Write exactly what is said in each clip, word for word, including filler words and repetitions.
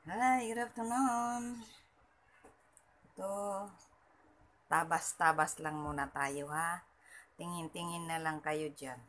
Hi, good afternoon. Ito, tabas-tabas lang muna tayo ha. Tingin-tingin na lang kayo dyan.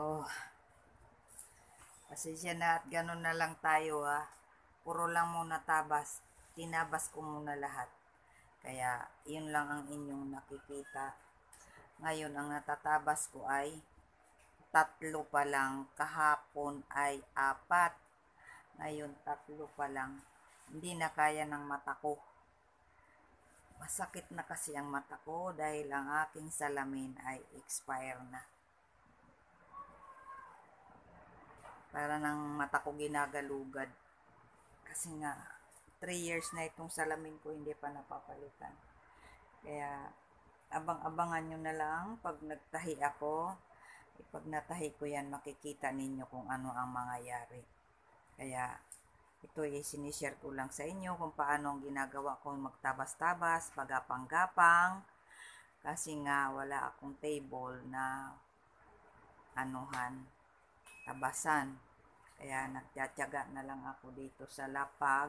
Oh, pasensya na at ganun na lang tayo ha. Puro lang muna tabas. Tinabas ko muna lahat. Kaya, yun lang ang inyong nakikita. Ngayon, ang natatabas ko ay tatlo pa lang. Kahapon ay apat. Ngayon, tatlo pa lang. Hindi na kaya ng mata ko. Masakit na kasi ang mata ko dahil ang aking salamin ay expire na. Para ng mata ko ginagalugad. Kasi nga, three years na itong salamin ko hindi pa napapalitan. Kaya, abang-abangan nyo na lang pag nagtahi ako. Eh, pag natahi ko yan, makikita ninyo kung ano ang mangyayari. Kaya, ito ay sinishare ko lang sa inyo kung paano ang ginagawa ko magtabas-tabas, pagapang-gapang. Kasi nga, wala akong table na anuhan, tabasan. Kaya nagtsatsaga na lang ako dito sa lapag.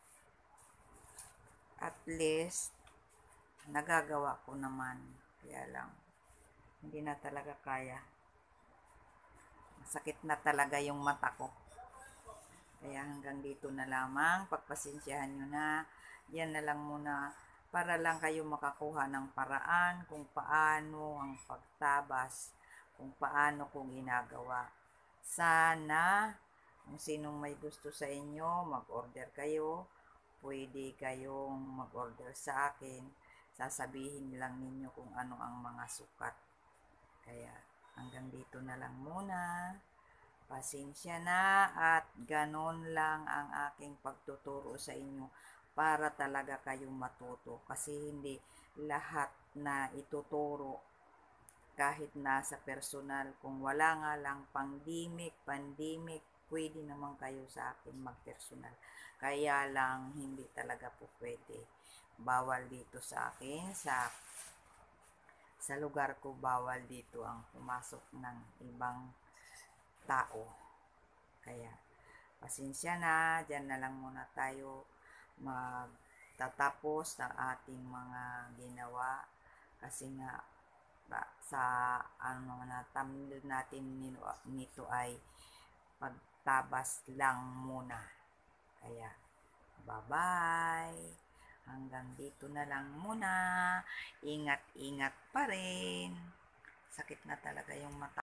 At least, nagagawa ko naman. Kaya lang, hindi na talaga kaya. Masakit na talaga yung mata ko. Kaya hanggang dito na lamang. Pagpasensyahan nyo na. Yan na lang muna. Para lang kayo makakuha ng paraan kung paano ang pagtabas. Kung paano ko ginagawa. Sana, kung sinong may gusto sa inyo, mag-order kayo. Pwede kayong mag-order sa akin. Sasabihin lang ninyo kung ano ang mga sukat. Kaya hanggang dito na lang muna. Pasensya na at ganon lang ang aking pagtuturo sa inyo para talaga kayong matuto. Kasi hindi lahat na ituturo kahit nasa personal. Kung wala nga lang pandemic, pandemic, pwede naman kayo sa akin magpersonal. Kaya lang hindi talaga po pwede. Bawal dito sa akin, sa sa lugar ko bawal dito ang pumasok ng ibang tao. Kaya, pasensya na, dyan na lang muna tayo magtatapos ng ating mga ginawa. Kasi nga, sa ano na thumbnail natin nito ay pagtabas lang muna. Kaya, bye-bye. Hanggang dito na lang muna. Ingat-ingat pa rin. Sakit na talaga yung mata.